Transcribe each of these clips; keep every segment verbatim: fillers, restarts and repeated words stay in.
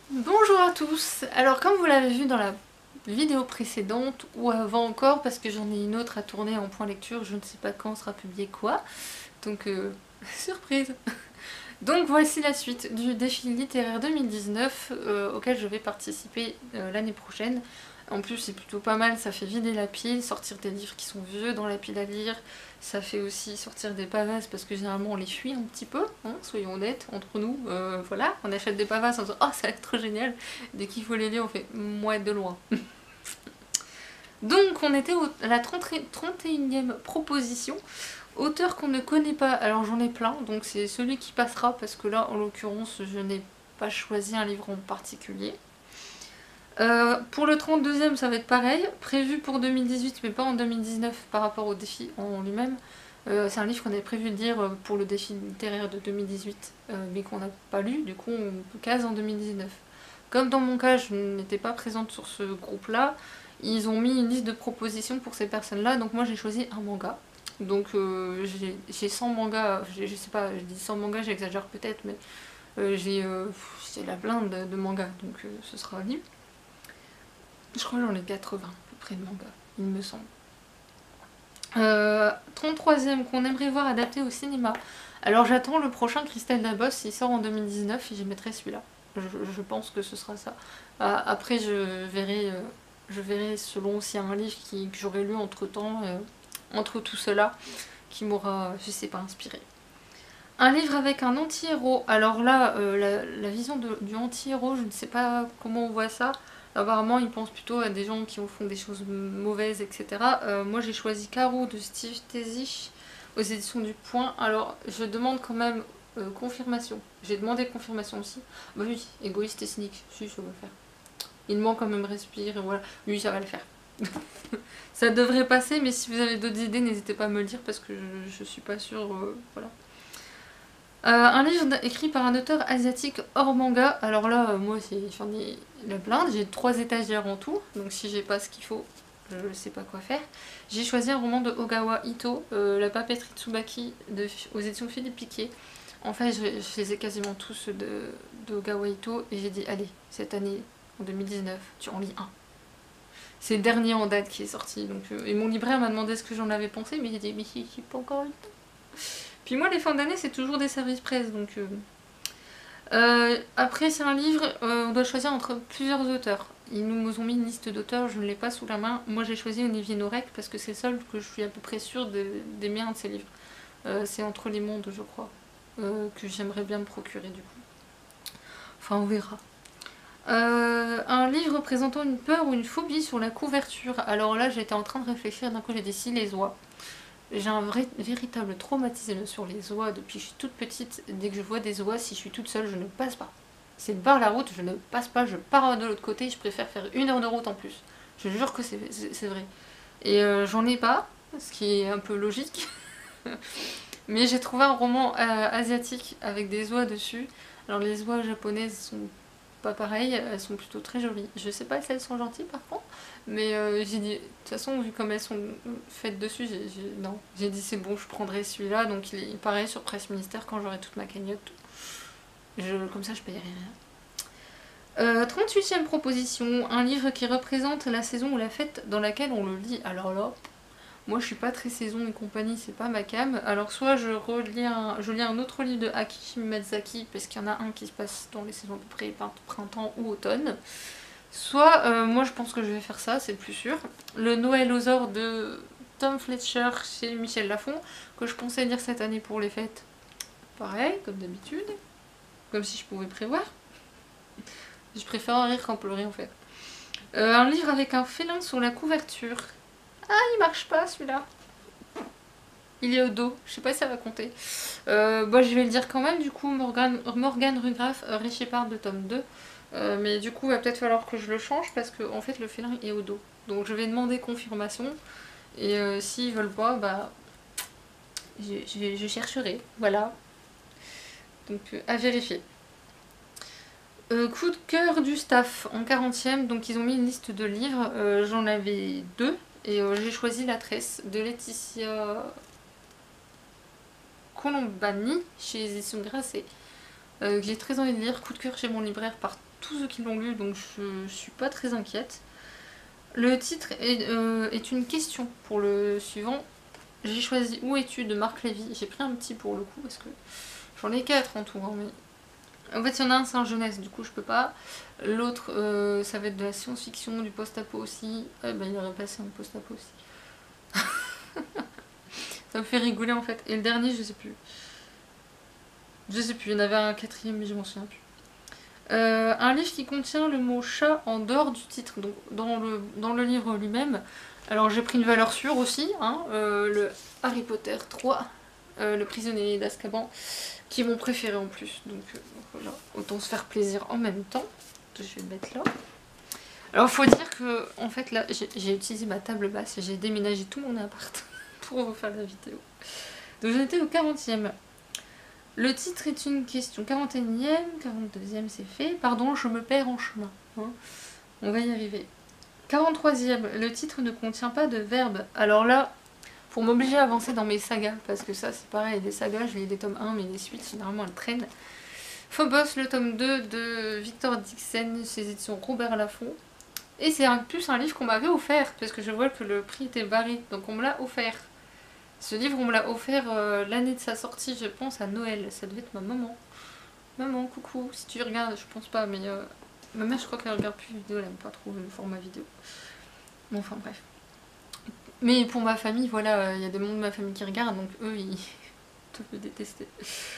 Bonjour à tous. Alors comme vous l'avez vu dans la vidéo précédente, ou avant encore, parce que j'en ai une autre à tourner en point lecture, je ne sais pas quand sera publié quoi, donc euh, surprise. Donc voici la suite du défi littéraire deux mille dix-neuf euh, auquel je vais participer euh, l'année prochaine. En plus c'est plutôt pas mal, ça fait vider la pile, sortir des livres qui sont vieux dans la pile à lire, ça fait aussi sortir des pavasses parce que généralement on les fuit un petit peu, hein, soyons honnêtes, entre nous, euh, voilà, on achète des pavasses en disant oh ça a l'air trop génial, dès qu'il faut les lire on fait moi de loin. Donc on était à la trente et unième proposition. Auteur qu'on ne connaît pas, alors j'en ai plein, donc c'est celui qui passera parce que là en l'occurrence je n'ai pas choisi un livre en particulier. Euh, pour le trente-deuxième ça va être pareil, prévu pour deux mille dix-huit mais pas en deux mille dix-neuf par rapport au défi en lui-même. Euh, c'est un livre qu'on avait prévu de lire pour le défi littéraire de deux mille dix-huit euh, mais qu'on n'a pas lu, du coup on case en deux mille dix-neuf. Comme dans mon cas je n'étais pas présente sur ce groupe là, ils ont mis une liste de propositions pour ces personnes là, donc moi j'ai choisi un manga. Donc euh, j'ai cent mangas, je sais pas, je dis cent mangas, j'exagère peut-être, mais euh, j'ai euh, la blinde de, de mangas, donc euh, ce sera libre. Je crois que j'en ai quatre-vingts à peu près de mangas, il me semble. Euh, trente-troisième qu'on aimerait voir adapté au cinéma. Alors j'attends le prochain Christelle Dabos, il sort en deux mille dix-neuf et j'y mettrai celui-là. Je, je pense que ce sera ça. Euh, après je verrai, euh, je verrai selon s'il y a un livre qui, que j'aurais lu entre temps, euh, entre tout cela, qui m'aura, je sais pas, inspiré. Un livre avec un anti-héros. Alors là, euh, la, la vision de, du anti-héros, je ne sais pas comment on voit ça. Apparemment, ils pensent plutôt à des gens qui font des choses mauvaises, et cetera. Euh, moi, j'ai choisi Caro de Steve Tezisch aux éditions du Point. Alors, je demande quand même euh, confirmation. J'ai demandé confirmation aussi. Bah oui, égoïste et cynique. Si, ça va le faire. Il manque quand même respire, et voilà. Oui, ça va le faire. Ça devrait passer, mais si vous avez d'autres idées, n'hésitez pas à me le dire parce que je, je suis pas sûre. Euh, voilà. Euh, un livre écrit par un auteur asiatique hors manga. Alors là, euh, moi, j'en ai la blinde. J'ai trois étagères en tout. Donc si j'ai pas ce qu'il faut, je ne sais pas quoi faire. J'ai choisi un roman de Ogawa Ito, euh, La papeterie Tsubaki, de, aux éditions Philippe Piquet. En fait, je, je les ai quasiment tous de, de Ogawa Ito. Et j'ai dit, allez, cette année, en deux mille dix-neuf, tu en lis un. C'est le dernier en date qui est sorti. Donc, euh, et mon libraire m'a demandé ce que j'en avais pensé. Mais j'ai dit, mais j'ai pas encore eu le temps. Puis moi, les fins d'année, c'est toujours des services presse, donc... Euh... Euh, après, c'est un livre, euh, on doit choisir entre plusieurs auteurs. Ils nous ont mis une liste d'auteurs, je ne l'ai pas sous la main. Moi, j'ai choisi Olivier Norek parce que c'est le seul que je suis à peu près sûre d'aimer un de ses livres. Euh, c'est Entre les mondes, je crois, euh, que j'aimerais bien me procurer, du coup. Enfin, on verra. Euh, un livre présentant une peur ou une phobie sur la couverture. Alors là, j'étais en train de réfléchir, d'un coup, j'ai dit si les oies. J'ai un vrai, véritable traumatisme sur les oies depuis que je suis toute petite. Dès que je vois des oies, si je suis toute seule, je ne passe pas. C'est barre la route, je ne passe pas, je pars de l'autre côté, je préfère faire une heure de route en plus. Je jure que c'est vrai. Et euh, j'en ai pas, ce qui est un peu logique. Mais j'ai trouvé un roman euh, asiatique avec des oies dessus. Alors les oies japonaises sont pas pareilles, elles sont plutôt très jolies. Je sais pas si elles sont gentilles par contre, mais euh, j'ai dit, de toute façon vu comme elles sont faites dessus, j'ai non, j'ai dit c'est bon, je prendrai celui-là, donc il est pareil sur Presse Ministère quand j'aurai toute ma cagnotte. Je, comme ça je payerai rien. Euh, trente-huitième proposition, un livre qui représente la saison ou la fête dans laquelle on le lit. Alors là, moi je suis pas très saison et compagnie, c'est pas ma cam. Alors soit je relis un, je lis un autre livre de Aki Miyazaki, parce qu'il y en a un qui se passe dans les saisons à peu près printemps ou automne. Soit, euh, moi je pense que je vais faire ça, c'est le plus sûr. Le Noël aux ors de Tom Fletcher chez Michel Lafon, que je pensais lire cette année pour les fêtes. Pareil, comme d'habitude. Comme si je pouvais prévoir. Je préfère rire qu'en pleurer en fait. Euh, un livre avec un félin sur la couverture. Ah, il marche pas celui-là. Il est au dos, je sais pas si ça va compter. Euh, bah, je vais le dire quand même, du coup, Morgane, Morgane Rugraff, euh, Richepart de tome deux. Euh, mais du coup, il va peut-être falloir que je le change parce que en fait, le félin est au dos. Donc je vais demander confirmation. Et euh, s'ils veulent pas, bah. Je, je, je chercherai. Voilà. Donc euh, à vérifier. Euh, coup de cœur du staff en quarantième. Donc ils ont mis une liste de livres. Euh, J'en avais deux. Et euh, j'ai choisi La Tresse de Laetitia Colombani chez les éditions Grasset. euh, que j'ai très envie de lire. Coup de cœur chez mon libraire par tous ceux qui l'ont lu, donc je, je suis pas très inquiète. Le titre est, euh, est une question pour le suivant. J'ai choisi Où es-tu de Marc Lévy. J'ai pris un petit pour le coup parce que j'en ai quatre en tout. Hein, mais... En fait, il y en a un, c'est un jeunesse, du coup je peux pas. L'autre, euh, ça va être de la science-fiction, du post-apo aussi. Eh ben, il aurait passé un post-apo aussi. Ça me fait rigoler en fait. Et le dernier, je sais plus. Je sais plus, il y en avait un quatrième, mais je m'en souviens plus. Euh, un livre qui contient le mot chat en dehors du titre, donc dans le, dans le livre lui-même. Alors j'ai pris une valeur sûre aussi, hein, euh, le Harry Potter trois, euh, le prisonnier d'Azkaban, qui est mon préféré en plus. Donc, euh, donc voilà, autant se faire plaisir en même temps. Je vais le mettre là. Alors faut dire que en fait là j'ai utilisé ma table basse et j'ai déménagé tout mon appart pour vous faire la vidéo. Donc j'en étais au quarantième. Le titre est une question. quarante et unième, quarante-deuxième c'est fait. Pardon, je me perds en chemin. Hein. On va y arriver. quarante-troisième, le titre ne contient pas de verbe. Alors là, pour m'obliger à avancer dans mes sagas, parce que ça c'est pareil, les sagas, je lis des tomes un, mais les suites, généralement elles traînent. Phobos, le tome deux de Victor Dixon, ses éditions Robert Laffont. Et c'est en plus un livre qu'on m'avait offert, parce que je vois que le prix était barré, donc on me l'a offert. Ce livre, on me l'a offert euh, l'année de sa sortie, je pense, à Noël. Ça devait être ma maman. Maman, coucou, si tu regardes, je pense pas, mais... Euh, ma mère, je crois qu'elle regarde plus les vidéos, elle aime pas trop le format vidéo. Bon, enfin bref. Mais pour ma famille, voilà, il y a des membres de ma famille qui regardent, donc eux, ils doivent me détester.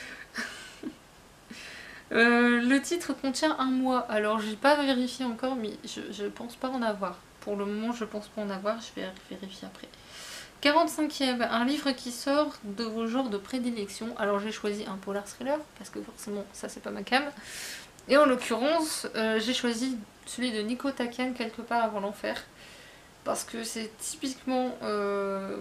euh, le titre contient un mois, alors j'ai pas vérifié encore, mais je, je pense pas en avoir. Pour le moment, je pense pas en avoir, je vais vérifier après. quarante-cinquième, un livre qui sort de vos genres de prédilection. Alors j'ai choisi un polar thriller, parce que forcément ça c'est pas ma cam. Et en l'occurrence, euh, j'ai choisi celui de Nico Taken, Quelque part avant l'enfer. Parce que c'est typiquement... Euh,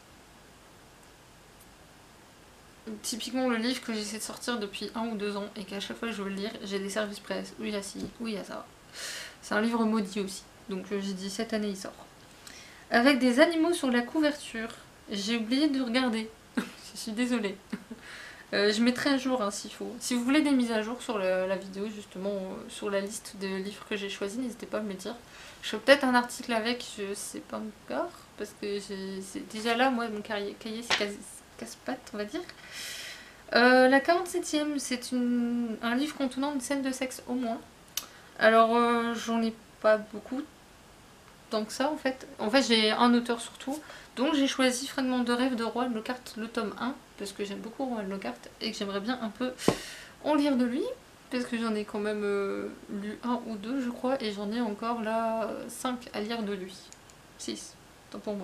typiquement le livre que j'essaie de sortir depuis un ou deux ans, et qu'à chaque fois que je veux le lire, j'ai des services presse, où il y a ci, où il y a ça. C'est un livre maudit aussi, donc euh, j'ai dit cette année il sort. Avec des animaux sur la couverture. J'ai oublié de regarder. Je suis désolée. Euh, je mettrai à jour hein, s'il faut. Si vous voulez des mises à jour sur le, la vidéo, justement, euh, sur la liste de livres que j'ai choisis, n'hésitez pas à me le dire. Je ferai peut-être un article avec, je sais pas encore, parce que c'est déjà là, moi, mon cahier, c'est casse-pattes, on va dire. Euh, la quarante-septième, c'est un livre contenant une scène de sexe au moins. Alors, euh, j'en ai pas beaucoup. Tant que ça en fait. En fait j'ai un auteur surtout. Donc j'ai choisi Fragment de rêve de Roald Lockhart, le tome un, parce que j'aime beaucoup Roald Lockhart et que j'aimerais bien un peu en lire de lui. Parce que j'en ai quand même euh, lu un ou deux je crois, et j'en ai encore là cinq à lire de lui. six, tant pour moi.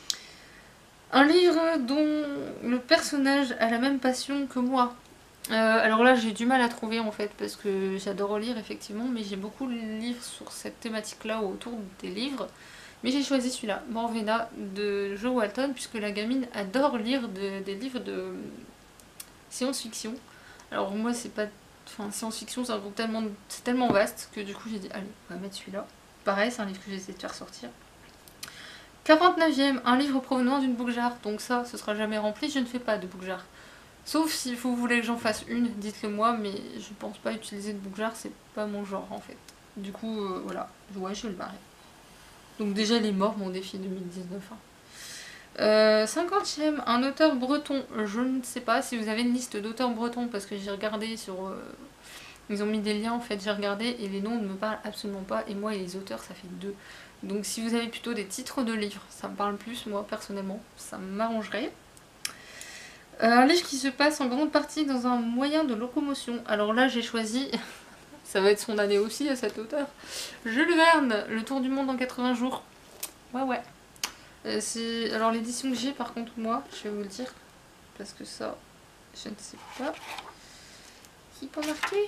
Un livre dont le personnage a la même passion que moi. Euh, alors là j'ai du mal à trouver en fait, parce que j'adore lire effectivement, mais j'ai beaucoup de livres sur cette thématique là autour des livres, mais j'ai choisi celui-là, Morvena de Jo Walton, puisque la gamine adore lire de, des livres de science-fiction. Alors moi c'est pas... Enfin science-fiction c'est un groupe tellement, c'est tellement vaste que du coup j'ai dit allez on va mettre celui-là. Pareil c'est un livre que j'essaie de faire sortir. quarante-neuvième, un livre provenant d'une book jar, donc ça ce sera jamais rempli, je ne fais pas de book jar. Sauf si vous voulez que j'en fasse une, dites-le moi, mais je pense pas utiliser de book jar, c'est pas mon genre en fait. Du coup, euh, voilà, ouais, je vais le barrer. Donc déjà, il est mort, mon défi deux mille dix-neuf. Hein. Euh, cinquantième, un auteur breton. Je ne sais pas si vous avez une liste d'auteurs bretons, parce que j'ai regardé sur... Euh, ils ont mis des liens en fait, j'ai regardé, et les noms ne me parlent absolument pas, et moi et les auteurs, ça fait deux. Donc si vous avez plutôt des titres de livres, ça me parle plus, moi personnellement, ça m'arrangerait. Euh, un livre qui se passe en grande partie dans un moyen de locomotion. Alors là j'ai choisi, ça va être son année aussi à cet auteur, Jules Verne, Le Tour du Monde en quatre-vingts jours. Ouais ouais. Euh, alors l'édition que j'ai par contre moi, je vais vous le dire, parce que ça, je ne sais pas. Qui peut marquer?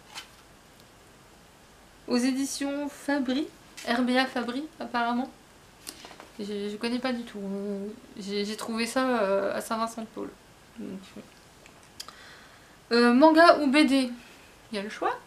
Aux éditions Fabry, R B A Fabry apparemment. Je, je connais pas du tout. J'ai trouvé ça à Saint-Vincent-de-Paul. Donc, euh, manga ou B D, il y a le choix.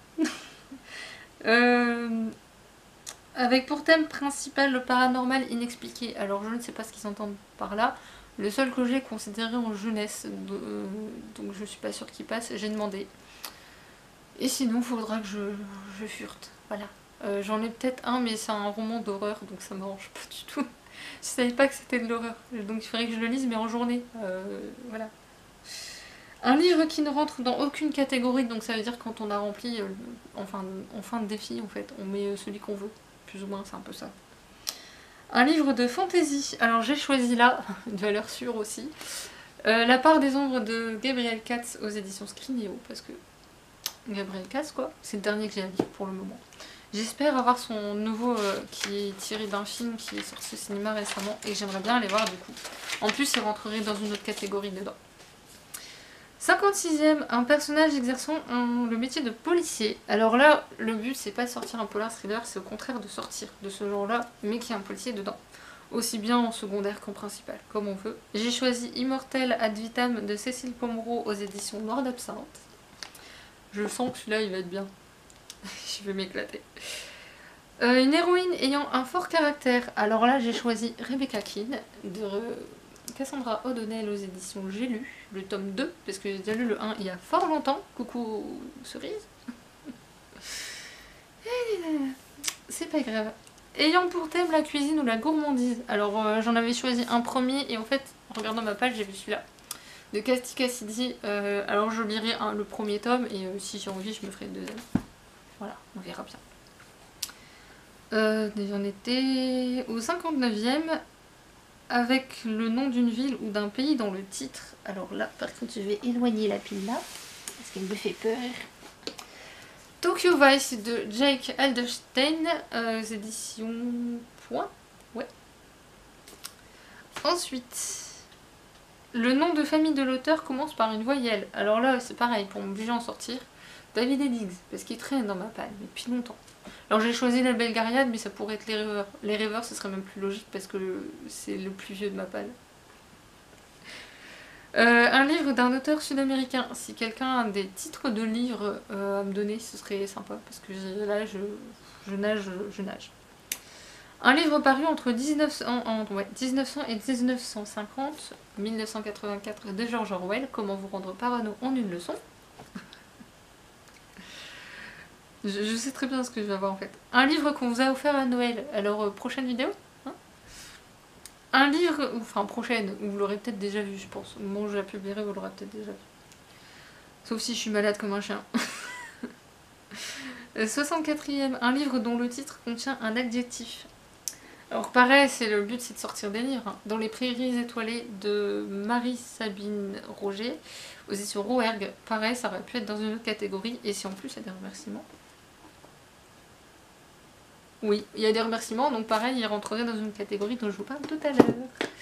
euh, avec pour thème principal le paranormal inexpliqué. Alors je ne sais pas ce qu'ils entendent par là. Le seul que j'ai considéré en jeunesse, euh, donc je suis pas sûre qu'il passe, j'ai demandé. Et sinon, il faudra que je, je furte. Voilà. Euh, J'en ai peut-être un, mais c'est un roman d'horreur, donc ça m'arrange pas du tout. Je savais pas que c'était de l'horreur, donc il faudrait que je le lise, mais en journée. Euh, voilà. Un livre qui ne rentre dans aucune catégorie, donc ça veut dire quand on a rempli, euh, en, fin de, en fin de défi, en fait, on met celui qu'on veut. Plus ou moins, c'est un peu ça. Un livre de fantasy. Alors j'ai choisi là, une valeur sûre aussi, euh, La part des ombres de Gabriel Katz aux éditions Scrignéo, parce que Gabriel Katz, quoi, c'est le dernier que j'ai à lire pour le moment. J'espère avoir son nouveau euh, qui est tiré d'un film qui est sorti au cinéma récemment et j'aimerais bien aller voir du coup. En plus, il rentrerait dans une autre catégorie dedans. cinquante-sixième, un personnage exerçant un, le métier de policier. Alors là, le but c'est pas de sortir un polar thriller, c'est au contraire de sortir de ce genre-là, mais qu'il y a un policier dedans. Aussi bien en secondaire qu'en principal, comme on veut. J'ai choisi Immortel ad vitam de Cécile Pomereau aux éditions Noir d'Absinthe. Je sens que celui-là il va être bien. Je vais m'éclater. Euh, une héroïne ayant un fort caractère. Alors là, j'ai choisi Rebecca Keane de Cassandra O'Donnell aux éditions J'ai lu, le tome deux, parce que j'ai déjà lu le un il y a fort longtemps. Coucou Cerise. C'est pas grave. Ayant pour thème la cuisine ou la gourmandise. Alors euh, j'en avais choisi un premier et en fait, en regardant ma page, j'ai vu celui-là. De Casti Cassidy. Euh, alors je lirai un, le premier tome et euh, si j'ai envie, je me ferai le deuxième. Voilà, on verra bien. Euh, J'en étais au cinquante-neuvième avec le nom d'une ville ou d'un pays dans le titre. Alors là, par contre, je vais éloigner la pile là parce qu'elle me fait peur. Tokyo Vice de Jake Alderstein, euh, éditions Point. Ouais. Ensuite, le nom de famille de l'auteur commence par une voyelle. Alors là, c'est pareil, pour m'obliger à en sortir. David Eddings, parce qu'il traîne dans ma palle, mais depuis longtemps. Alors j'ai choisi la Belgariade, mais ça pourrait être les rêveurs. Les rêveurs, ce serait même plus logique parce que c'est le plus vieux de ma palle. Euh, un livre d'un auteur sud-américain. Si quelqu'un a des titres de livres euh, à me donner, ce serait sympa parce que là, je, je nage, je nage. Un livre paru entre dix-neuf cents, en, ouais, dix-neuf cents et dix-neuf cent cinquante, mille neuf cent quatre-vingt-quatre de George Orwell. Comment vous rendre parano en une leçon. Je, je sais très bien ce que je vais avoir en fait. Un livre qu'on vous a offert à Noël. Alors, euh, prochaine vidéo hein. Un livre, enfin prochaine, vous l'aurez peut-être déjà vu, je pense. Au moment où je la publierai, vous l'aurez peut-être déjà vu. Sauf si je suis malade comme un chien. soixante-quatrième, un livre dont le titre contient un adjectif. Alors pareil, c'est le but c'est de sortir des livres. Hein. Dans les prairies étoilées de Marie-Sabine Roger, aux éditions Rouergue. Pareil, ça aurait pu être dans une autre catégorie. Et si en plus il y a des remerciements. Oui, il y a des remerciements, donc pareil, il rentrerait dans une catégorie dont je vous parle tout à l'heure.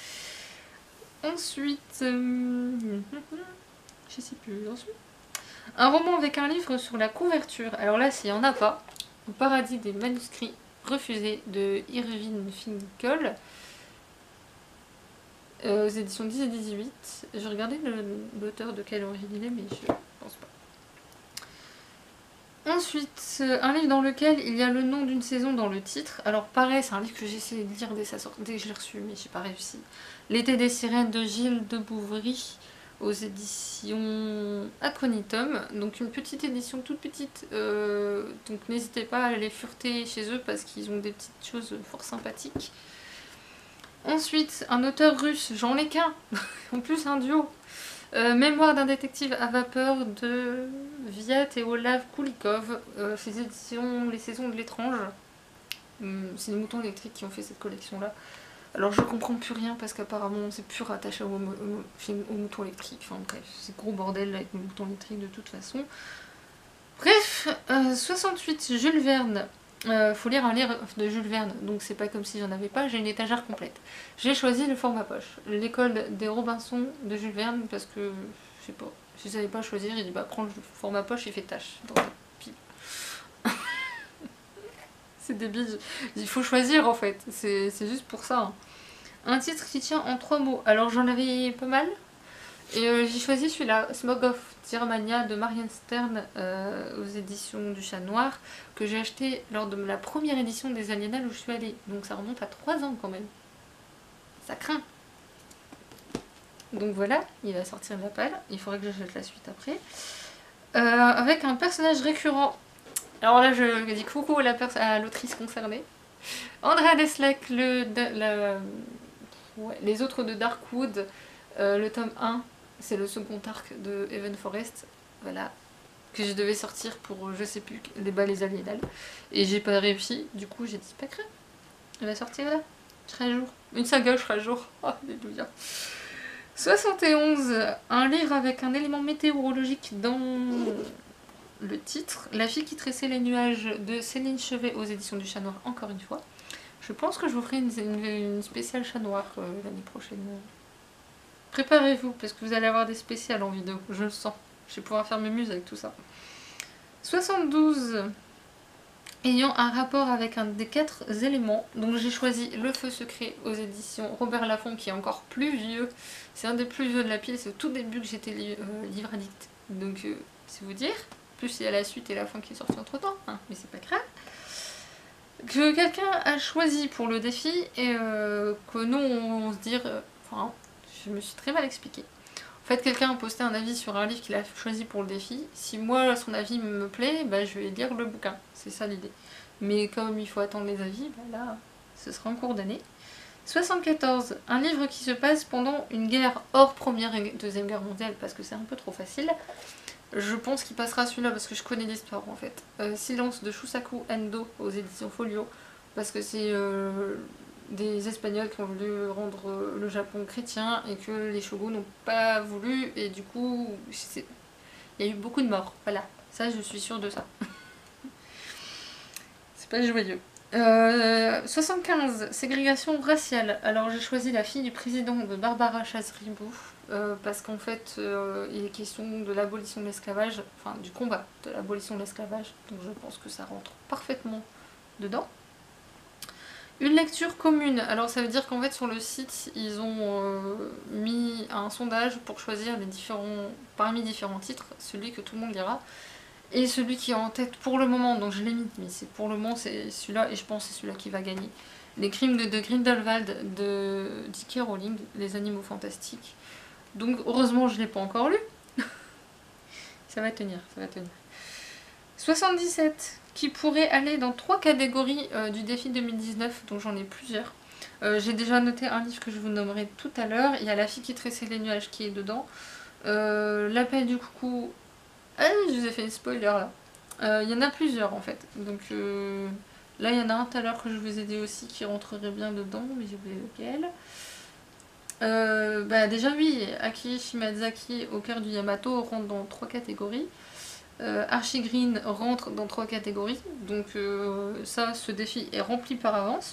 Ensuite, euh... je sais plus, ensuite. Un roman avec un livre sur la couverture. Alors là, s'il n'y en a pas, Au paradis des manuscrits refusés de Irving Finkel, euh, aux éditions dix et dix-huit. Je regardais l'auteur de quelle origine il est, mais je pense pas. Ensuite, un livre dans lequel il y a le nom d'une saison dans le titre. Alors pareil, c'est un livre que j'ai essayé de lire dès, sa sortie, dès que je l'ai reçu, mais j'ai pas réussi. L'été des sirènes de Gilles de Bouvry, aux éditions Acronitum. Donc une petite édition toute petite, euh, donc n'hésitez pas à aller fureter chez eux parce qu'ils ont des petites choses fort sympathiques. Ensuite, un auteur russe, j'en ai qu'un, en plus un duo. Euh, Mémoire d'un détective à vapeur de Viat et Olav Kulikov, euh, ces éditions Les Saisons de l'étrange. Hum, c'est les moutons électriques qui ont fait cette collection-là. Alors je comprends plus rien parce qu'apparemment c'est plus rattaché au, au, au, au mouton électrique. Enfin bref, c'est gros bordel avec le mouton électrique de toute façon. Bref, euh, soixante-huit, Jules Verne. Euh, faut lire un livre de Jules Verne, donc c'est pas comme si j'en avais pas, j'ai une étagère complète. J'ai choisi le format poche, l'école des Robinson de Jules Verne, parce que, je sais pas, je savais pas choisir, il dit bah prends le format poche et fais tâche dans ta pile. C'est débile, il faut choisir en fait, c'est juste pour ça. Hein. Un titre qui tient en trois mots, alors j'en avais pas mal, et euh, j'ai choisi celui-là, Smog of Tirmania de Marianne Stern euh, aux éditions du Chat Noir, que j'ai acheté lors de la première édition des Aliénales où je suis allée. Donc ça remonte à trois ans quand même. Ça craint. Donc voilà, il va sortir de la palle. Il faudrait que j'achète la suite après. Euh, avec un personnage récurrent. Alors là, je dis coucou à la pers- à l'autrice concernée. Andrea Deslec, le, la- ouais, les autres de Darkwood, euh, le tome un, c'est le second arc de Even Forest. Voilà, que je devais sortir pour je sais plus les bas les aliénales. Et j'ai pas réussi, du coup j'ai dit pas grave. Elle va sortir là. Je serai à jour. Une saga, je serai à jour. Oh, alléluia. soixante et onze, un livre avec un élément météorologique dans le titre. La fille qui tressait les nuages de Céline Chevet aux éditions du Chat Noir, encore une fois. Je pense que je vous ferai une, une, une spéciale Chat Noir euh, l'année prochaine. Préparez-vous, parce que vous allez avoir des spéciales en vidéo, je le sens. Je vais pouvoir faire mes muses avec tout ça. soixante-douze, ayant un rapport avec un des quatre éléments. Donc j'ai choisi Le Feu Secret aux éditions Robert Laffont, qui est encore plus vieux. C'est un des plus vieux de la pile, c'est au tout début que j'étais li euh, livre addict. Donc euh, c'est vous dire. Plus il y a la suite et la fin qui est sortie entre temps, hein, mais c'est pas grave. Que quelqu'un a choisi pour le défi et euh, que nous on, on se dit... Euh, enfin, je me suis très mal expliquée. En fait, quelqu'un a posté un avis sur un livre qu'il a choisi pour le défi. Si moi, son avis me plaît, bah, je vais lire le bouquin. C'est ça l'idée. Mais comme il faut attendre les avis, bah, là, ce sera en cours d'année. soixante-quatorze. Un livre qui se passe pendant une guerre hors Première et Deuxième Guerre mondiale, parce que c'est un peu trop facile. Je pense qu'il passera celui-là parce que je connais l'histoire en fait. Euh, Silence de Shusaku Endo aux éditions Folio, parce que c'est euh, des Espagnols qui ont voulu rendre euh, le Japon chrétien et que les shoguns n'ont pas voulu, et du coup il y a eu beaucoup de morts. Voilà, ça je suis sûre de ça. C'est pas joyeux. Euh, soixante-quinze, ségrégation raciale. Alors j'ai choisi La fille du président de Barbara Chazribou, euh, parce qu'en fait euh, il est question de l'abolition de l'esclavage, enfin du combat de l'abolition de l'esclavage, donc je pense que ça rentre parfaitement dedans. Une lecture commune, alors ça veut dire qu'en fait sur le site ils ont euh, mis un sondage pour choisir les différents, parmi différents titres, celui que tout le monde lira. Et celui qui est en tête pour le moment, donc je l'ai mis, mais c'est pour le moment c'est celui-là, et je pense que c'est celui-là qui va gagner. Les crimes de, de Grindelwald de J K Rowling, Les animaux fantastiques. Donc heureusement je ne l'ai pas encore lu. Ça va tenir, ça va tenir. soixante-dix-sept, qui pourrait aller dans trois catégories euh, du défi deux mille dix-neuf, dont j'en ai plusieurs. Euh, J'ai déjà noté un livre que je vous nommerai tout à l'heure. Il y a La fille qui tressait les nuages qui est dedans. Euh, L'appel du coucou. Ah oui, je vous ai fait une spoiler là. Il euh, y en a plusieurs en fait. Donc euh, là, il y en a un tout à l'heure que je vous ai dit aussi qui rentrerait bien dedans, mais j'ai oublié lequel. Euh, bah déjà oui, Aki Shimazaki au cœur du Yamato rentre dans trois catégories. Euh, Archie Green rentre dans trois catégories. Donc euh, ça, ce défi est rempli par avance.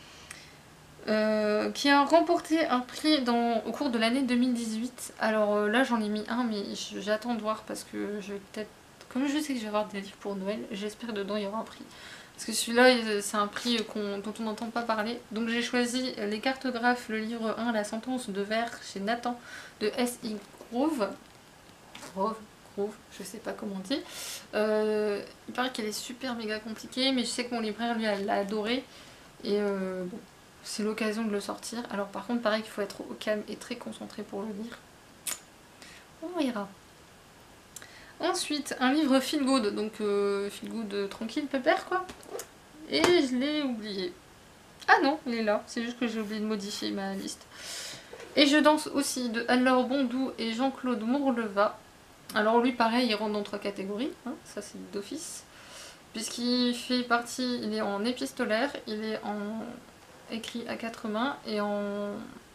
Euh, qui a remporté un prix dans, au cours de l'année deux mille dix-huit. Alors euh, là j'en ai mis un, mais j'attends de voir parce que je vais peut-être... Comme je sais que je vais avoir des livres pour Noël, j'espère dedans il y aura un prix. Parce que celui-là c'est un prix qu'on, dont on n'entend pas parler. Donc j'ai choisi Les Cartographes, le livre un, La sentence de verre chez Nathan de S I Grove. Grove, Grove, je sais pas comment on dit. Euh, il paraît qu'elle est super méga compliquée, mais je sais que mon libraire lui l'a adoré. Et euh, bon, c'est l'occasion de le sortir. Alors par contre, pareil qu'il faut être au calme et très concentré pour le lire. On ira. Ensuite, un livre feel good, donc euh, feel good euh, tranquille, pépère quoi. Et je l'ai oublié. Ah non, il est là, c'est juste que j'ai oublié de modifier ma liste. Et je danse aussi de Anne-Laure Bondou et Jean-Claude Mourleva. Alors lui pareil, il rentre dans trois catégories, hein, ça c'est d'office. Puisqu'il fait partie, il est en épistolaire, il est en écrit à quatre mains et en...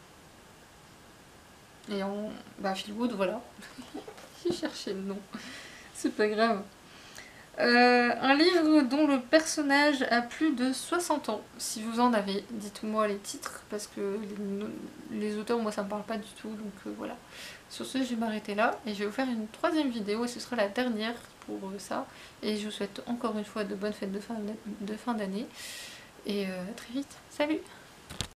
Et en... Bah feel good, voilà. J'ai cherché le nom, c'est pas grave. Euh, un livre dont le personnage a plus de soixante ans. Si vous en avez, dites-moi les titres, parce que les, les auteurs, moi ça me parle pas du tout, donc euh, voilà. Sur ce, je vais m'arrêter là, et je vais vous faire une troisième vidéo, et ce sera la dernière pour euh, ça. Et je vous souhaite encore une fois de bonnes fêtes de fin d'année, et euh, à très vite. Salut!